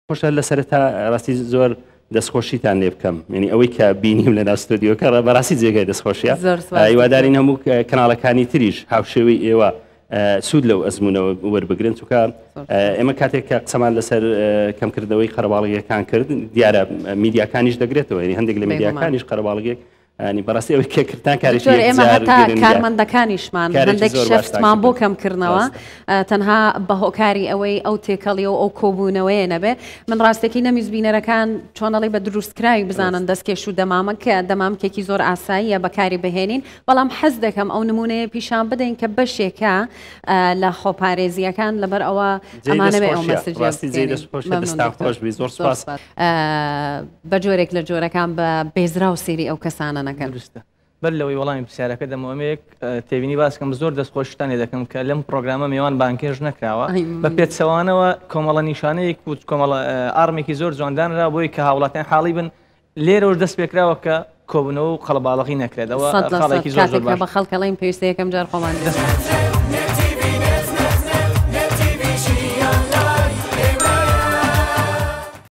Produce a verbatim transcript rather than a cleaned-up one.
خۆشە لە سەرەتا ڕاستی زۆر دەستخۆشیتان لێ بکەم ینی ئەوەی کە بینیم لە ناستۆدیۆکە بەڕاستی جێگای دەستخۆشیە هیوادارین هەموو کەناڵەکانی تریش هاوشێوەی ئێوە سوود لەو ئەزمونەوە وەربگرن چونکە ئێمە کاتێک کە قسەمان لەسەر کەمکردنەوەی قەرەباڵغیەکان کرد دیارە میدیاکانیش دەگرێتەوە ینی هەندێک لە میدیاکانیش قەرەباڵغێک ینی بەڕاستی ئەوەی کێکردان کاریش ئێمە هەتا کارمەندەکانیشمان هەندێک شەفتمان بۆ کەمکردنەوە تەنها بە هۆکاری ئەوەی ئەو تێکەڵی و ئەو کۆبوونەوەیە نەبێ من ڕاستێکی نەمیزبینەرەکان چۆنەڵی بە دروستکراوی بزانن دەستکێش و دەمامە کە دەمامکێکی زۆر ئاساییە بەکاری بهێنین بەڵام حەز دەکەم ئەو نمونەیە پیشان بدەین کە بەشێکە لە خۆپارێزیەکان لەبەر ئەوە ئەمانەوێ ئەو مەسەج بە جۆرێک لە جۆرەکان بە بێزرا و سێری ئەو کەسانە بەر لەوەی وەڵامی پرسیارەکە دەمەوەمەیەک تێبینی باسکەم زۆر دەستخۆشتانی دەکەم کە لەم پرۆگرامە میوان بانکێژ نەکراوە بە پێچەوانەوە کۆمەڵە نیشانەیەک و کۆمەڵە ئارمێکی زۆر جواندانرا بۆی کە هاوڵاتیان حاڵی بن لێرەوە دەست پێکراوە کە کۆبوونەوە و خەڵەباڵغی نەکرێتەوە خەڵێکی زۆر بە خەڵکەڵین پێویستەیەکەم جار خۆمان